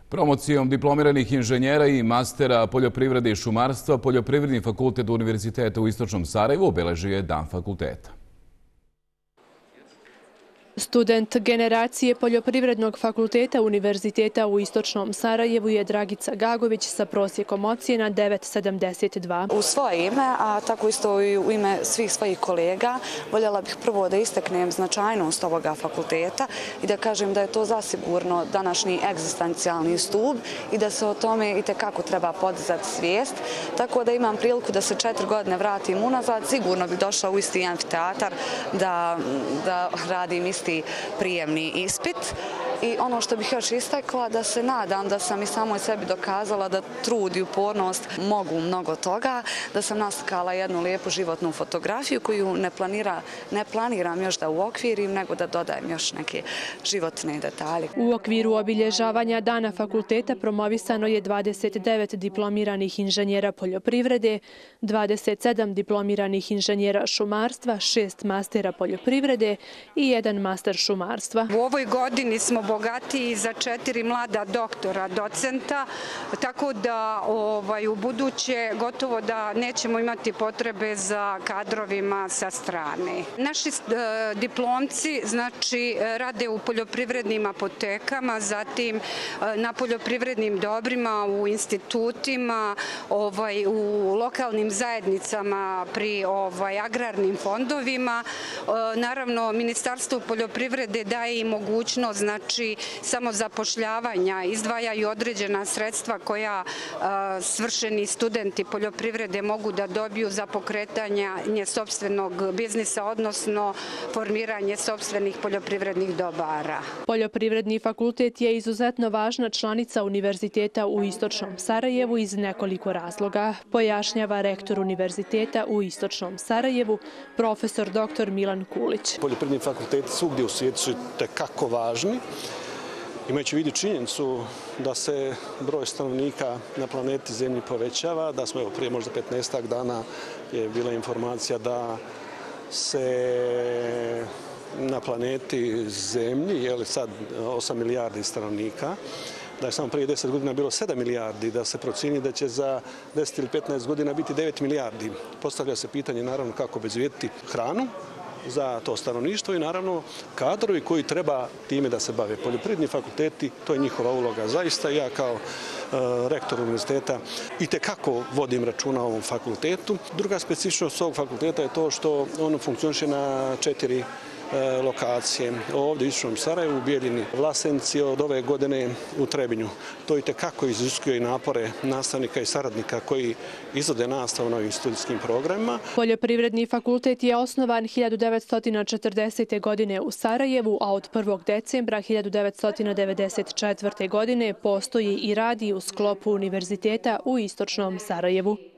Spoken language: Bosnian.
Promocijom diplomiranih inženjera i mastera poljoprivrede i šumarstva, Poljoprivredni fakultet Univerziteta u Istočnom Sarajevu obeležio je Dan fakulteta. Student generacije Poljoprivrednog fakulteta Univerziteta u Istočnom Sarajevu je Dragica Gagović sa prosjekom ocjena 9,72. U svoje ime, a tako isto i u ime svih svojih kolega, voljela bih prvo da istaknem značajnost ovoga fakulteta i da kažem da je to zasigurno današnji egzistencijalni stup i da se o tome itekako treba podizati svijest. Tako da imam priliku da se 4 godine vratim unazad, sigurno bih došla u isti amfiteatar da radim isti prijemni ispit. I ono što bih još istakla, da se nadam da sam i samoj sebi dokazala da trud i upornost mogu mnogo toga, da sam naslikala jednu lijepu životnu fotografiju koju ne planiram još da uokvirim, nego da dodajem još neke životne detalje. U okviru obilježavanja Dana fakulteta promovisano je 29 diplomiranih inženjera poljoprivrede, 27 diplomiranih inženjera šumarstva, 6 mastera poljoprivrede i 1 master šumarstva. U ovoj godini smo bogatiji za 4 mlada doktora, docenta, tako da u buduće gotovo da nećemo imati potrebe za kadrovima sa strane. Naši diplomci rade u poljoprivrednim apotekama, zatim na poljoprivrednim dobrima, u institutima, u lokalnim zajednicama, pri agrarnim fondovima. Naravno, Ministarstvo poljoprivrede daje i mogućnost samozapošljavanja, izdvajaju određena sredstva koja svršeni studenti poljoprivrede mogu da dobiju za pokretanje sopstvenog biznisa, odnosno formiranje sopstvenih poljoprivrednih dobara. Poljoprivredni fakultet je izuzetno važna članica Univerziteta u Istočnom Sarajevu iz nekoliko razloga, pojašnjava rektor Univerziteta u Istočnom Sarajevu, profesor dr. Milan Kulić. Poljoprivredni fakulteti svugdje u svijetu su tekako važni. Imajući u vidu činjenicu da se broj stanovnika na planeti Zemlji povećava, da smo prije možda 15 dana je bila informacija da se na planeti Zemlji, sad 8 milijardi stanovnika, da je samo prije 10 godina bilo 7 milijardi, da se procjeni da će za 10 ili 15 godina biti 9 milijardi. Postavlja se pitanje naravno kako obezbijediti hranu za to stanovništvo i naravno kadrovi koji treba time da se bave. Poljoprivredni fakulteti, to je njihova uloga. Zaista ja kao rektor univerziteta itekako vodim računa o ovom fakultetu. Druga specifičnost ovog fakulteta je to što on funkcioniše na 4 lokacije. Ovdje u Istočnom Sarajevu, u Bijeljini, Vlasenci, od ove godine u Trebinju. To itekako iziskuje i napore nastavnika i saradnika koji izvode nastavu na ovim studijskim programima. Poljoprivredni fakultet je osnovan 1940. godine u Sarajevu, a od 1. decembra 1994. godine postoji i radi u sklopu Univerziteta u Istočnom Sarajevu.